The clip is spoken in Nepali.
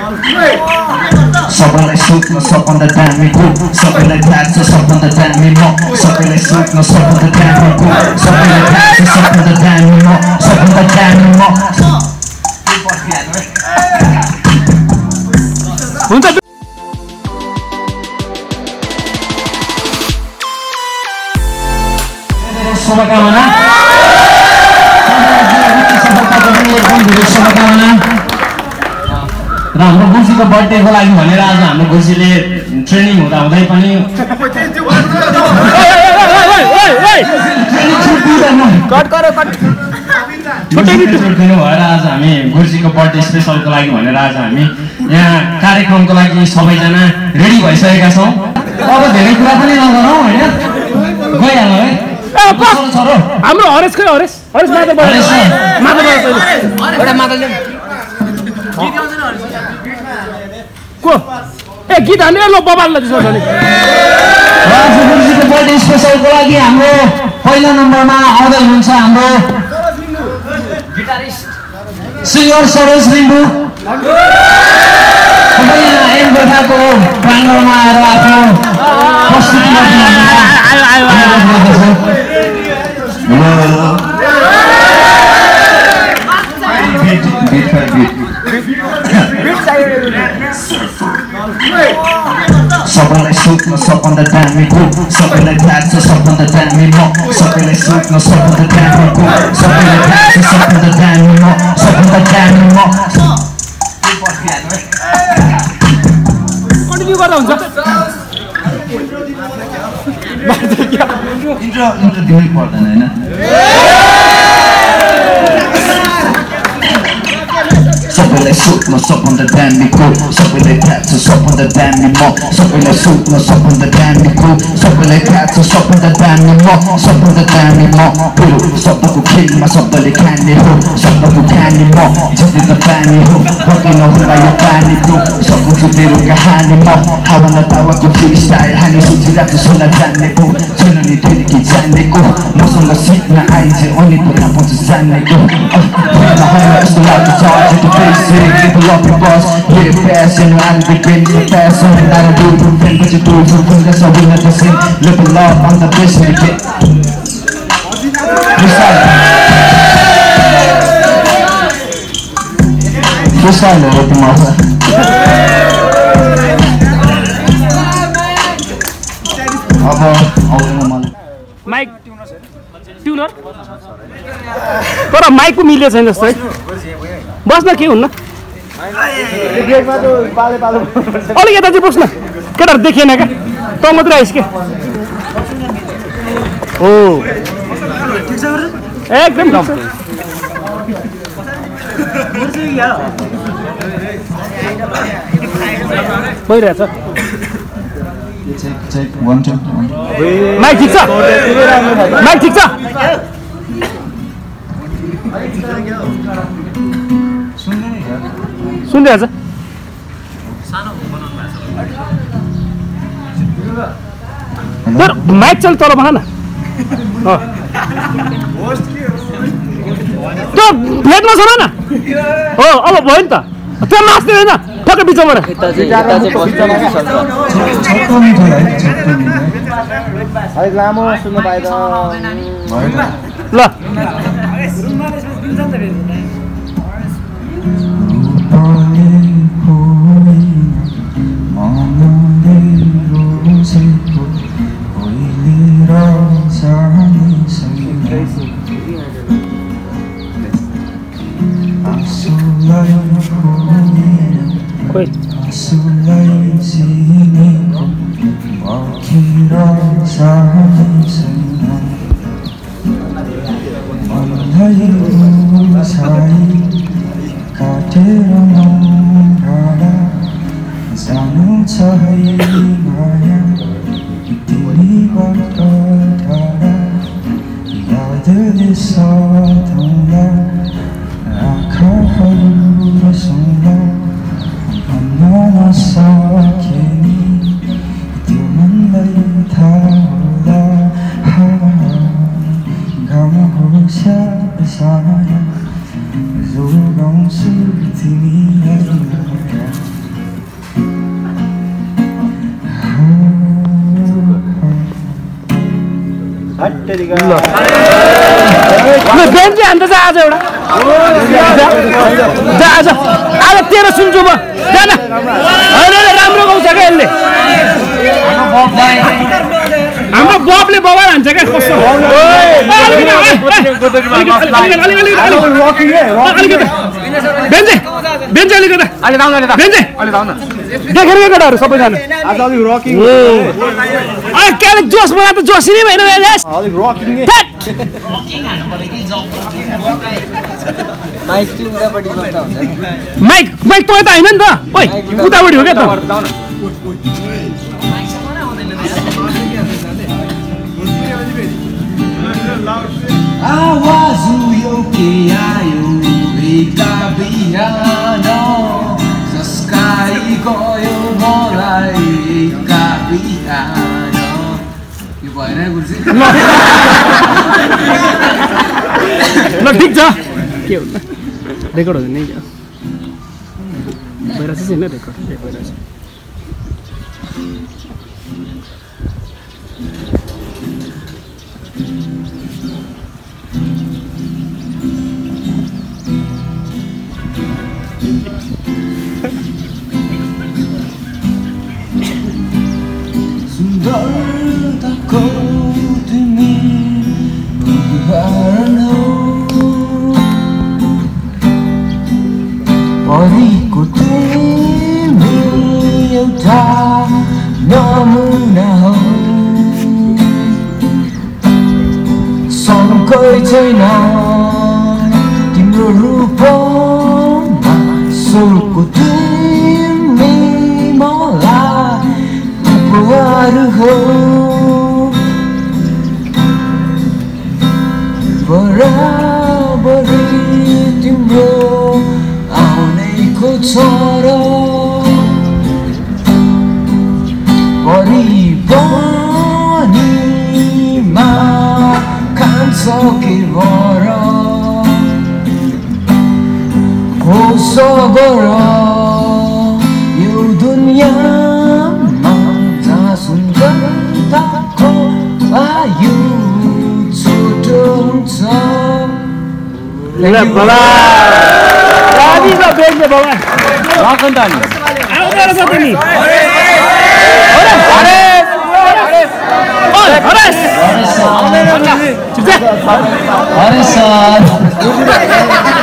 सबैलाई सुत्न सबभन्दा दामी को सबैलाई थाहा छ सबभन्दा दामी म सबैलाई सुत्न सबभन्दा दामी को सबैलाई थाहा छ सबभन्दा दामी म सबभन्दा दामी म हुन्छ शुभकामना र हाम्रो गुल्सीको बर्थडेको लागि भनेर आज हाम्रो गुल्सीले ट्रेनिङ हुँदै पनि दिनु भएर आज हामी गुल्सीको बर्थडे स्पेसलको लागि भनेर आज हामी यहाँ कार्यक्रमको लागि सबैजना रेडी भइसकेका छौँ। अब धेरै कुरा पनि नगरौँ होइन, गइहालौँ है। हाम्रो हरेस खै हरेस हरेस को ए गीत हानेर ल बबाललाई त्यसो भने बर्थडे स्पेसलको लागि हाम्रो पहिलो नम्बरमा आउँदै हुनुहुन्छ हाम्रो सिङ्गर सरोज लिम्बू। एम गोठाको प्राङ्गणमा आएर आफ्नो प्रस्तुति सबैलाई सुत्न सबभन्दा दामी को सबैलाई थाहा छ सबभन्दा दामी म सबैलाई सुत्न सबभन्दा दामी को सबैलाई थाहा छ सबभन्दा दामी म सबभन्दा दामी म कन्टिन्यू गर्दा हुन्छ इन्ट्रो दिनै पर्दैन होइन। सबैलाई सुत्न सबभन्दा दामी को सबैलाई थाहा छ सबभन्दा दामी म सबैलाई सुत्न सबभन्दा दामी को सबैलाई थाहा छ सबभन्दा दामी म सबभन्दा दामी म पुरो शब्दको खेलमा शब्दले खाने हो शब्दको खाने म जित्ने त पानी हो बगिन होला यो पानीको सक्छु तेरो कहानी म हावा नतावाको फ्री स्टाइल हानी सुझी राख्छु सुन्न जान्नेको छैन नि फेरि कि जान्नेको मसँग सिक्न आइज अनि त थाहा पाउँछ जान्नेको यस्तो लाग्छ basic, people love your boss, get it fast, and I'm the greatest of fast, and I don't do it for friends, but you do it for friends, that's how we let us in, live in love, I'm the best in the game. Freestyle, what the matter? Mic tuner तर माइकको मिल्यो छैन जस्तो है, बस्न के हुन्न अलिक यता चाहिँ बस्न केटाहरू देखिएन क्या त मात्रै आइस के हो एकदम भइरहेछ। माइक ठिक छ माइक ठिक छ सुन्दैछ तर माइक चल तल भन न त्यो भेटमा छ न हो अब भयो नि त त्यो नाच्ने होइन ठक्कै बिचबाट लामो सुन्न पाए त ल बेन्च हान्छ आज एउटा आज आज तेरो सुन्छु म जान राम्रो गाउँछ क्या यसले हाम्रो बबले बबाल हान्छ क्या कस्तो बेन्च अलिकति देखेर केटाहरू सबैजना क्यालिक जोस मलाई त जोसी नै भएन माइक माइक त होइन नि त ओइ उतापट्टि हो क्या त आवाज यो के आयो बेका बिहान जसकाई गयो मलाई एका बिहान यो भएन गुरुजी ल ठिक छ के हुन्छ रेकर्ड हुँदैन नि भइरहेछ छैन रेकर्ड भइरहेछ सुन्दरताको तिमी परीको तिमी एउटा नमुना हो सँगै छैन तिम्रो रूपमा स्वर्गको तिमी मलाई उपहार हो बराबरी तिम्रो आउनेको छ र परिपानीमा खान्छ के भर होस गर यो दुनियाँमा जहाँ सुन्दरताको आयु छोटो हुन्छ Hare sir.